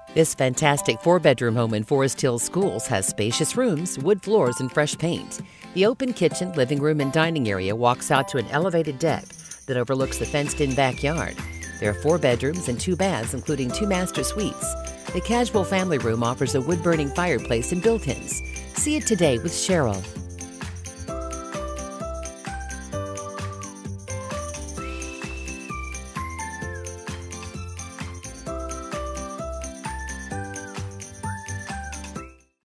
This fantastic four-bedroom home in Forest Hills Schools has spacious rooms, wood floors, and fresh paint. The open kitchen, living room, and dining area walks out to an elevated deck that overlooks the fenced-in backyard. There are 4 bedrooms and 2 baths, including 2 master suites. The casual family room offers a wood-burning fireplace and built-ins. See it today with Cheryl.